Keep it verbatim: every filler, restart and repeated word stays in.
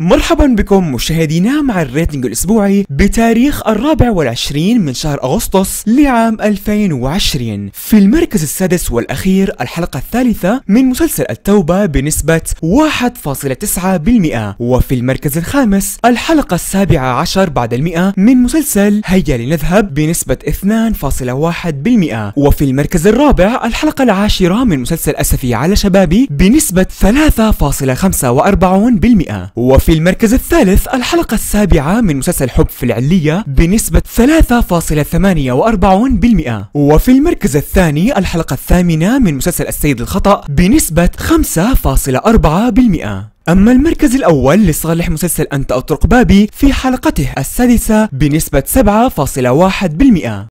مرحبا بكم مشاهدينا مع الريتنج الأسبوعي بتاريخ الرابع والعشرين من شهر أغسطس لعام ألفين وعشرين. في المركز السادس والأخير الحلقة الثالثة من مسلسل التوبة بنسبة واحد فاصلة تسعة بالمئة، وفي المركز الخامس الحلقة السابعة عشر بعد المئة من مسلسل هيا لنذهب بنسبة اثنين فاصلة واحد بالمئة، وفي المركز الرابع الحلقة العاشرة من مسلسل أسفي على شبابي بنسبة ثلاثة فاصلة خمسة وأربعين بالمئة، وفي المركز الثالث الحلقة السابعة من مسلسل حب في العلية بنسبة ثلاثة فاصلة ثمانية وأربعين بالمئة، وفي المركز الثاني الحلقة الثامنة من مسلسل السيد الخطأ بنسبة خمسة فاصلة أربعة بالمئة. أما المركز الأول لصالح مسلسل أنت أطرق بابي في حلقته السادسة بنسبة سبعة فاصلة واحد بالمئة.